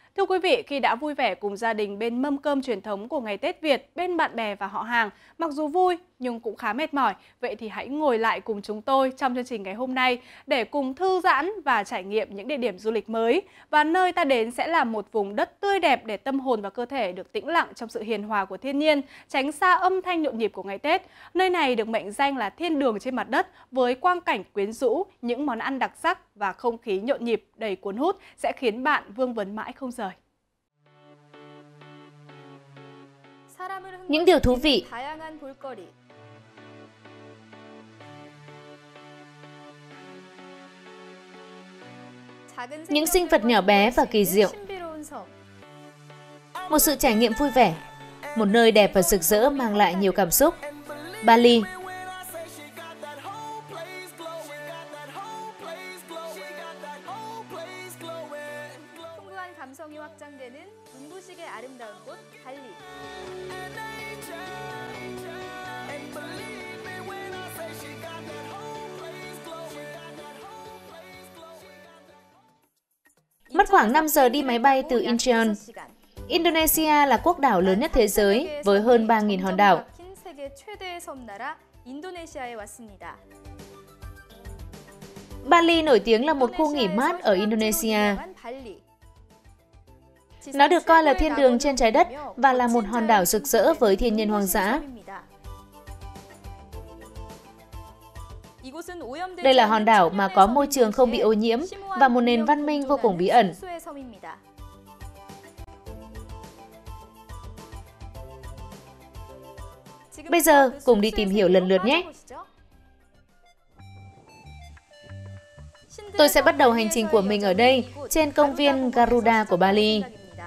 Thưa quý vị, khi đã vui vẻ cùng gia đình bên mâm cơm truyền thống của ngày Tết Việt, bên bạn bè và họ hàng, mặc dù vui nhưng cũng khá mệt mỏi, vậy thì hãy ngồi lại cùng chúng tôi trong chương trình ngày hôm nay để cùng thư giãn và trải nghiệm những địa điểm du lịch mới. Và nơi ta đến sẽ là một vùng đất tươi đẹp để tâm hồn và cơ thể được tĩnh lặng trong sự hiền hòa của thiên nhiên, tránh xa âm thanh nhộn nhịp của ngày Tết. Nơi này được mệnh danh là thiên đường trên mặt đất với quang cảnh quyến rũ, những món ăn đặc sắc và không khí nhộn nhịp đầy cuốn hút sẽ khiến bạn vương vấn mãi không rời. Những điều thú vị. Những sinh vật nhỏ bé và kỳ diệu. Một sự trải nghiệm vui vẻ. Một nơi đẹp và rực rỡ mang lại nhiều cảm xúc. Bali. Mất khoảng 5 giờ đi máy bay từ Incheon. Indonesia là quốc đảo lớn nhất thế giới với hơn 3.000 hòn đảo. Bali nổi tiếng là một khu nghỉ mát ở Indonesia. Nó được coi là thiên đường trên trái đất và là một hòn đảo rực rỡ với thiên nhiên hoang dã. Đây là hòn đảo mà có môi trường không bị ô nhiễm và một nền văn minh vô cùng bí ẩn. Bây giờ, cùng đi tìm hiểu lần lượt nhé! Tôi sẽ bắt đầu hành trình của mình ở đây, trên công viên Garuda của Bali.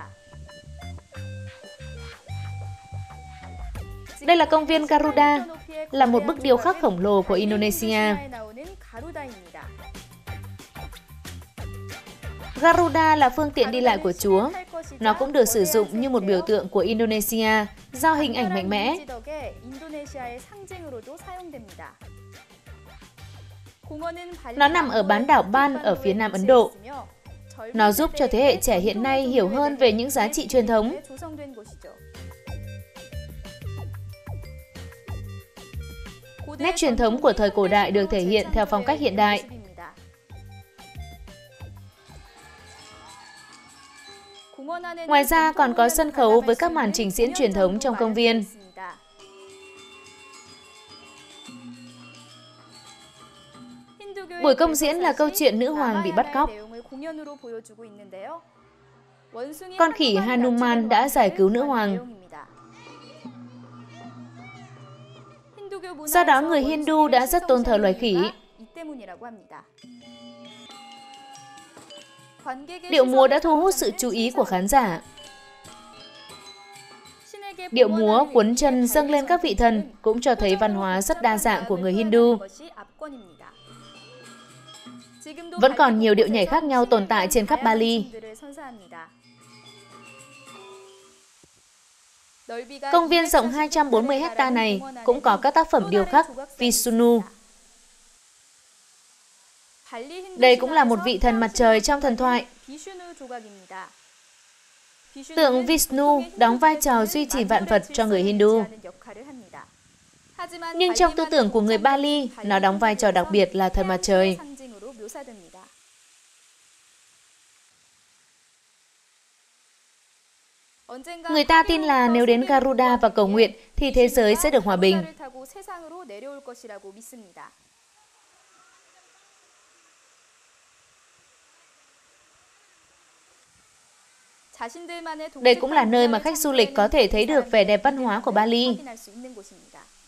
Đây là công viên Garuda, là một bức điêu khắc khổng lồ của Indonesia. Garuda là phương tiện đi lại của Chúa. Nó cũng được sử dụng như một biểu tượng của Indonesia, giao hình ảnh mạnh mẽ. Nó nằm ở bán đảo Ban ở phía nam Ấn Độ. Nó giúp cho thế hệ trẻ hiện nay hiểu hơn về những giá trị truyền thống. Nét truyền thống của thời cổ đại được thể hiện theo phong cách hiện đại. Ngoài ra còn có sân khấu với các màn trình diễn truyền thống trong công viên. Buổi công diễn là câu chuyện nữ hoàng bị bắt cóc. Con khỉ Hanuman đã giải cứu nữ hoàng. Do đó người Hindu đã rất tôn thờ loài khỉ. Điệu múa đã thu hút sự chú ý của khán giả. Điệu múa cuốn chân dâng lên các vị thần cũng cho thấy văn hóa rất đa dạng của người Hindu. Vẫn còn nhiều điệu nhảy khác nhau tồn tại trên khắp Bali. Công viên rộng 240 ha này cũng có các tác phẩm điêu khắc Vishnu. Đây cũng là một vị thần mặt trời trong thần thoại. Tượng Vishnu đóng vai trò duy trì vạn vật cho người Hindu. Nhưng trong tư tưởng của người Bali, nó đóng vai trò đặc biệt là thần mặt trời. Người ta tin là nếu đến Garuda và cầu nguyện thì thế giới sẽ được hòa bình. Đây cũng là nơi mà khách du lịch có thể thấy được vẻ đẹp văn hóa của Bali.